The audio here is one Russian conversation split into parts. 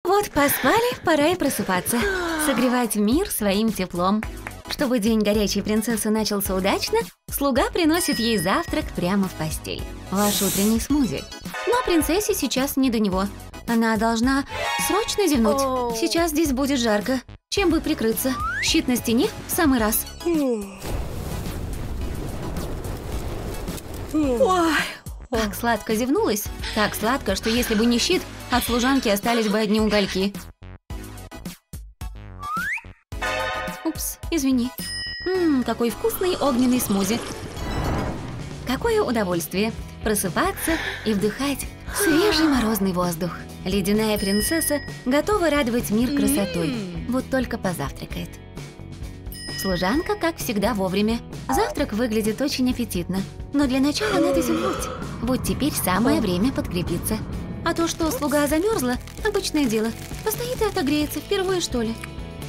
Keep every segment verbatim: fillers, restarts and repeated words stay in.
Вот поспали, пора и просыпаться. Согревать мир своим теплом. Чтобы день горячей принцессы начался удачно, слуга приносит ей завтрак прямо в постель. Ваш утренний смузи. Но принцессе сейчас не до него. Она должна срочно зевнуть. Сейчас здесь будет жарко. Чем бы прикрыться? Щит на стене в самый раз. Ой, так сладко зевнулась. Так сладко, что если бы не щит, от служанки остались бы одни угольки. Упс, извини. Ммм, какой вкусный огненный смузи. Какое удовольствие просыпаться и вдыхать свежий морозный воздух. Ледяная принцесса готова радовать мир красотой. Вот только позавтракает. Служанка, как всегда, вовремя. Завтрак выглядит очень аппетитно. Но для начала надо зевнуть. Вот теперь самое время подкрепиться. А то, что слуга замерзла, обычное дело. Постоит и отогреется впервые, что ли.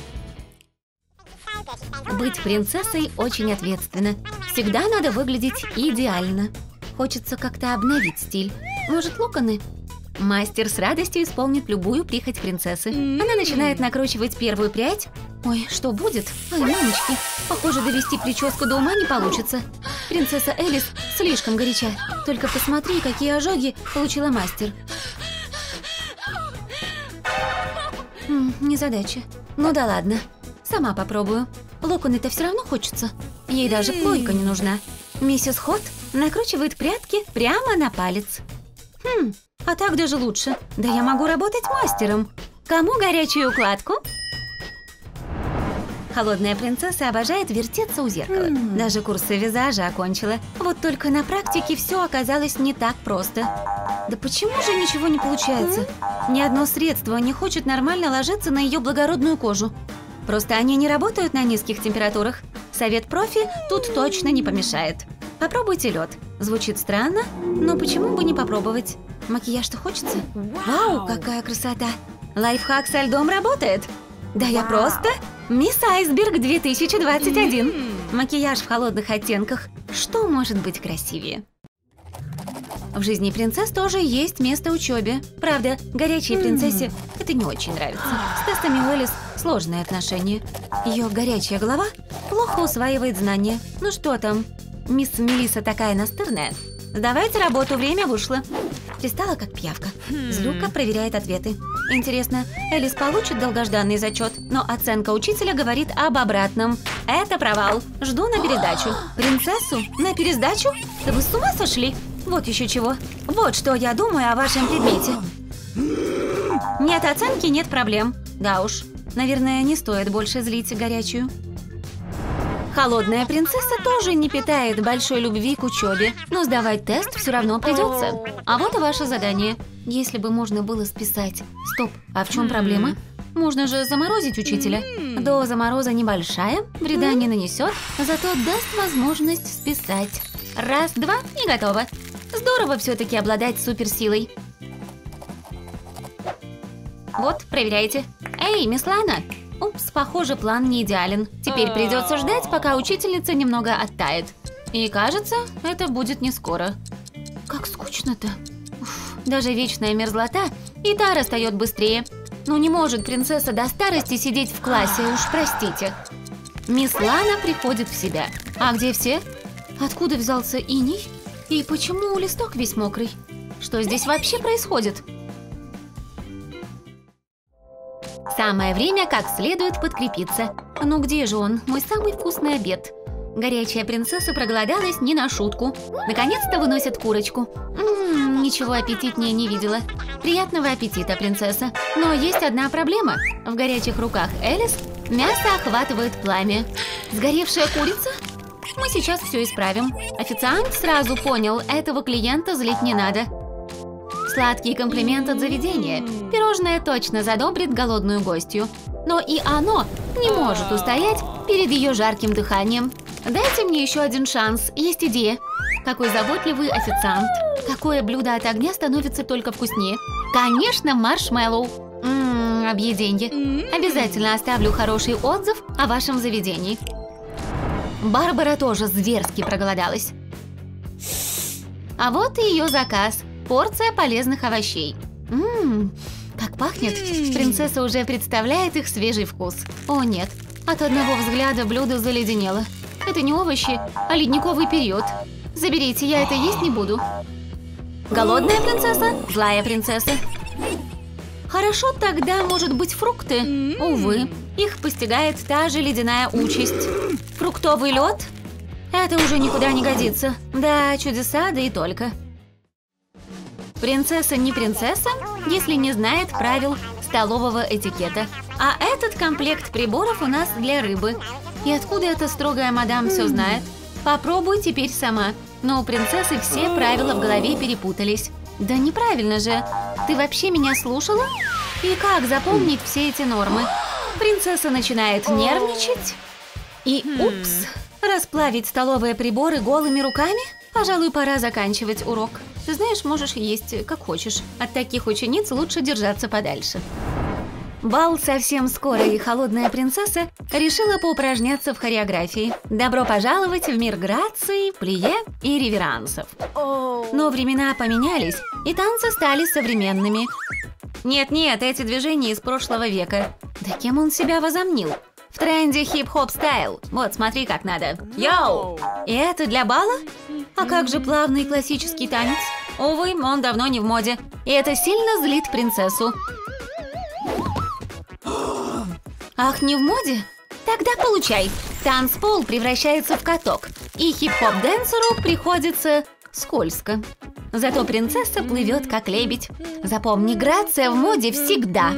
Быть принцессой очень ответственно. Всегда надо выглядеть идеально. Хочется как-то обновить стиль. Может, локоны? Мастер с радостью исполнит любую прихоть принцессы. Она начинает накручивать первую прядь. Ой, что будет? Ой, мамочки, похоже, довести прическу до ума не получится. Принцесса Элис слишком горяча. Только посмотри, какие ожоги получила мастер. М, незадача. Ну да ладно. Сама попробую. Локоны-то все равно хочется. Ей даже плойка не нужна. Миссис Хот накручивает прядки прямо на палец. Хм, а так даже лучше. Да я могу работать мастером. Кому горячую укладку? Холодная принцесса обожает вертеться у зеркала. Mm. Даже курсы визажа окончила. Вот только на практике все оказалось не так просто. Да почему же ничего не получается? Mm. Ни одно средство не хочет нормально ложиться на ее благородную кожу. Просто они не работают на низких температурах. Совет профи тут точно не помешает. Попробуйте лед. Звучит странно, но почему бы не попробовать? Макияж-то хочется? Вау, какая красота! Лайфхак со льдом работает! Да я просто мисс Айсберг две тысячи двадцать один. Макияж в холодных оттенках. Что может быть красивее? В жизни принцесс тоже есть место учебе. Правда, горячей принцессе это не очень нравится. С тестами Уэллис сложные отношения. Ее горячая голова плохо усваивает знания. Ну что там? Мисс Мелисса такая настырная. Сдавайте работу, время вышло. Пристала как пиявка. Злюка проверяет ответы. Интересно, Элис получит долгожданный зачет, но оценка учителя говорит об обратном. Это провал. Жду на передачу. Принцессу? На пересдачу? Да вы с ума сошли? Вот еще чего. Вот что я думаю о вашем предмете. Нет оценки, нет проблем. Да уж. Наверное, не стоит больше злить горячую. Холодная принцесса тоже не питает большой любви к учебе, но сдавать тест все равно придется. А вот и ваше задание. Если бы можно было списать. Стоп, а в чем проблема? Можно же заморозить учителя. Доза мороза небольшая, вреда не нанесет, зато даст возможность списать. Раз, два и готово. Здорово все-таки обладать суперсилой. Вот, проверяйте. Эй, мисс Лана! Упс, похоже, план не идеален. Теперь придется ждать, пока учительница немного оттает. И кажется, это будет не скоро. Как скучно-то. Даже вечная мерзлота и та растает быстрее. Ну не может принцесса до старости сидеть в классе, уж простите. Мисс Лана приходит в себя. А где все? Откуда взялся иней? И почему листок весь мокрый? Что здесь вообще происходит? Самое время как следует подкрепиться. Ну где же он, мой самый вкусный обед? Горячая принцесса проголодалась не на шутку. Наконец-то выносят курочку. М-м, ничего аппетитнее не видела. Приятного аппетита, принцесса. Но есть одна проблема. В горячих руках Элис мясо охватывает пламя. Сгоревшая курица? Мы сейчас все исправим. Официант сразу понял, этого клиента злить не надо. Сладкий комплимент от заведения. Пирожное точно задобрит голодную гостью. Но и оно не может устоять перед ее жарким дыханием. Дайте мне еще один шанс. Есть идея. Какой заботливый официант. Какое блюдо от огня становится только вкуснее. Конечно, маршмеллоу. Ммм, объеденье. Обязательно оставлю хороший отзыв о вашем заведении. Барбара тоже зверски проголодалась. А вот и ее заказ. Порция полезных овощей. Ммм, как пахнет. Принцесса уже представляет их свежий вкус. О нет, от одного взгляда блюдо заледенело. Это не овощи, а ледниковый период. Заберите, я это есть не буду. Голодная принцесса, злая принцесса. Хорошо, тогда, может быть, фрукты? Увы, их постигает та же ледяная участь. Фруктовый лед? Это уже никуда не годится. Да, чудеса, да и только. Принцесса не принцесса, если не знает правил столового этикета. А этот комплект приборов у нас для рыбы. И откуда эта строгая мадам все знает? Попробуй теперь сама. Но у принцессы все правила в голове перепутались. Да неправильно же. Ты вообще меня слушала? И как запомнить все эти нормы? Принцесса начинает нервничать. И упс, расплавить столовые приборы голыми руками? Пожалуй, пора заканчивать урок. Ты знаешь, можешь есть как хочешь. От таких учениц лучше держаться подальше. Бал совсем скоро, и холодная принцесса решила поупражняться в хореографии. Добро пожаловать в мир грации, плие и реверансов. Но времена поменялись, и танцы стали современными. Нет-нет, эти движения из прошлого века. Да кем он себя возомнил? В тренде хип-хоп стайл. Вот, смотри, как надо. Йоу! И это для бала? А как же плавный классический танец? Увы, он давно не в моде. И это сильно злит принцессу. Ах, не в моде? Тогда получай. Танцпол превращается в каток. И хип-хоп-дэнсеру приходится скользко. Зато принцесса плывет, как лебедь. Запомни, грация в моде всегда.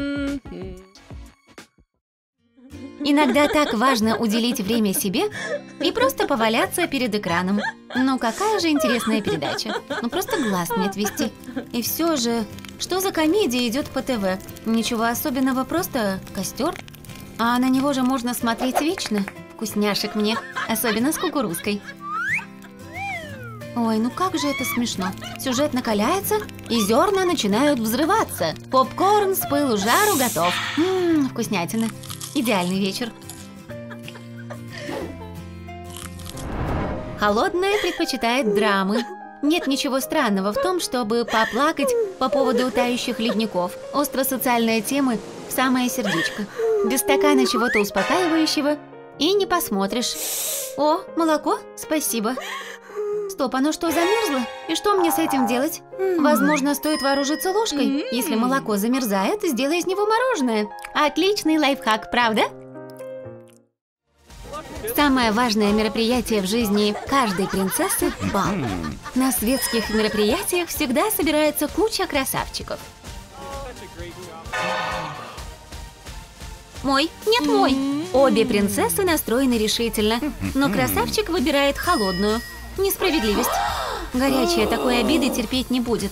Иногда так важно уделить время себе и просто поваляться перед экраном. Ну, какая же интересная передача. Ну, просто глаз не отвести. И все же, что за комедия идет по ТВ? Ничего особенного, просто костер. А на него же можно смотреть вечно. Вкусняшек мне, особенно с кукурузкой. Ой, ну как же это смешно. Сюжет накаляется, и зерна начинают взрываться. Попкорн с пылу жару готов. Ммм, вкуснятина. Идеальный вечер. Холодная предпочитает драмы. Нет ничего странного в том, чтобы поплакать по поводу тающих ледников. Остросоциальные темы в самое сердечко. Без стакана чего-то успокаивающего и не посмотришь. О, молоко? Спасибо. Стоп, оно что, замерзло? И что мне с этим делать? Возможно, стоит вооружиться ложкой. Если молоко замерзает, сделай из него мороженое. Отличный лайфхак, правда? Самое важное мероприятие в жизни каждой принцессы – бал. На светских мероприятиях всегда собирается куча красавчиков. Мой, нет, мой. Обе принцессы настроены решительно, но красавчик выбирает холодную. Несправедливость. Горячая такой обиды терпеть не будет.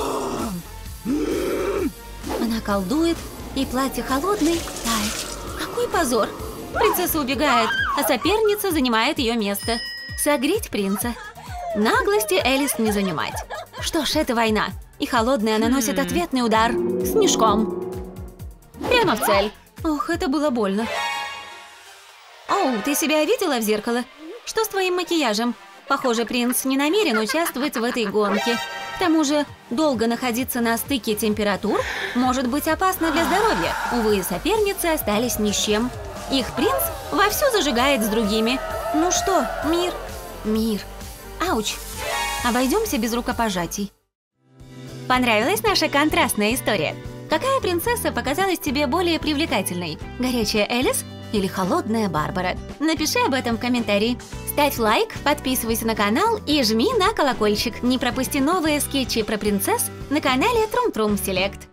Она колдует, и платье холодное тает. Какой позор! Принцесса убегает, а соперница занимает ее место. Согреть принца. Наглости Элис не занимать. Что ж, это война. И холодная наносит ответный удар снежком. Прямо в цель. Ох, это было больно. Оу, ты себя видела в зеркало? Что с твоим макияжем? Похоже, принц не намерен участвовать в этой гонке. К тому же, долго находиться на стыке температур может быть опасно для здоровья. Увы, соперницы остались ни с чем. Их принц вовсю зажигает с другими. Ну что, мир? Мир. Ауч. Обойдемся без рукопожатий. Понравилась наша контрастная история? Какая принцесса показалась тебе более привлекательной? Горячая Элис или холодная Барбара? Напиши об этом в комментарии. Ставь лайк, подписывайся на канал и жми на колокольчик. Не пропусти новые скетчи про принцесс на канале Трум Трум Селект.